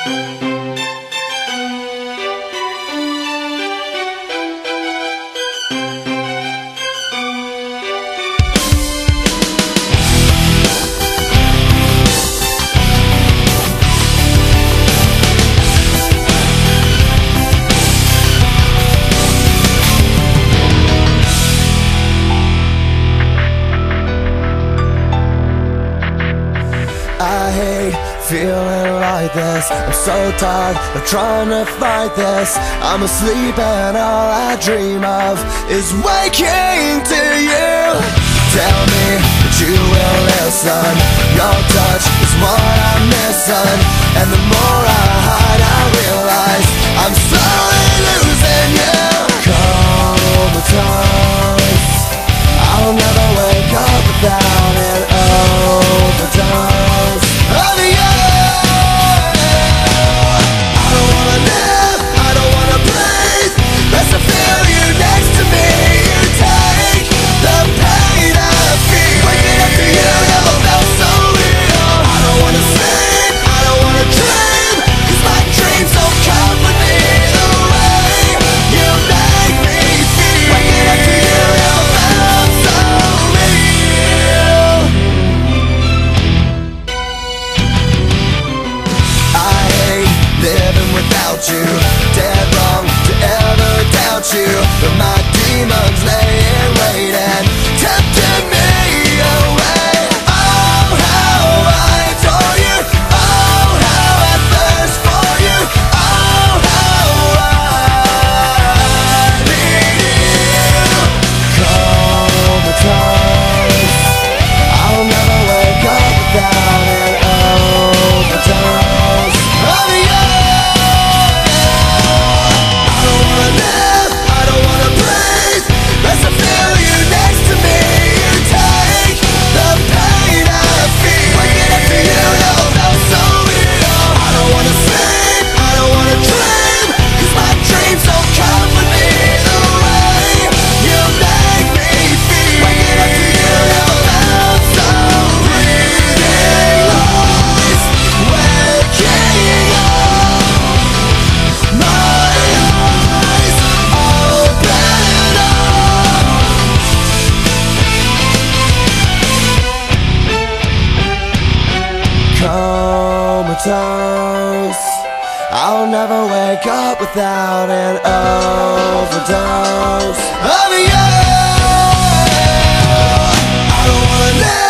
I hate feeling like this. I'm so tired of trying to fight this. I'm asleep and all I dream of is waking to you. Tell me that you will listen. Your touch is what I'm missing, and the more I hide, I realize I'm slowly losing you. Comatose, I'll never wake up without an overdose of you. I don't wanna live, I don't wanna breathe, unless I feel you next to me. You take the pain I feel. Waking up to you never felt so real. I don't wanna sleep, I don't wanna dream, 'cause my dreams don't comfort me the way you make me feel. Waking up to you never felt so real. I hate living without you. Dead wrong to ever doubt you, but my demons lay in wait and tempting me away. Oh, how I adore you. Oh, how I thirst for you. Oh, how I need you. Comatose, I'll never wake up without an overdose of you. I don't wanna live, I don't wanna breathe, unless I feel you next to me. You take the pain I feel. Waking up to you never felt so real. I don't wanna sleep, I don't wanna dream, 'cause my dreams don't comfort me the way you make me feel. Waking up to you never felt so breathing lost. Waking up, my eyes open up. Comatose, I'll never wake up without an overdose of you. I don't wanna live.